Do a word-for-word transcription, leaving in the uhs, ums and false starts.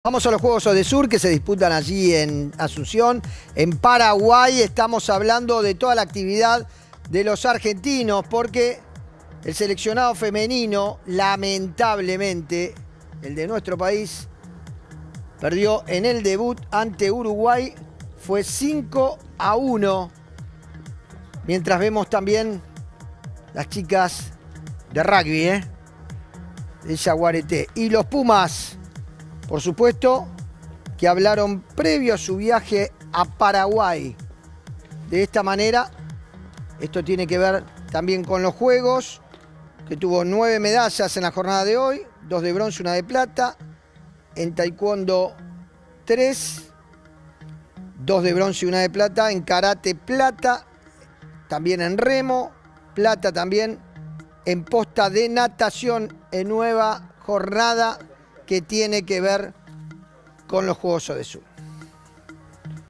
Vamos a los Juegos Odesur que se disputan allí en Asunción, en Paraguay. Estamos hablando de toda la actividad de los argentinos porque el seleccionado femenino, lamentablemente, el de nuestro país, perdió en el debut ante Uruguay. Fue cinco a uno. Mientras vemos también las chicas de rugby, ¿eh? de Yaguareté. Y los Pumas, por supuesto, que hablaron previo a su viaje a Paraguay. De esta manera, esto tiene que ver también con los Juegos, que tuvo nueve medallas en la jornada de hoy, dos de bronce, una de plata. En taekwondo, tres, dos de bronce y una de plata. En karate, plata. También en remo, plata también. En posta de natación, en nueva jornada que tiene que ver con los Juegos Odesur.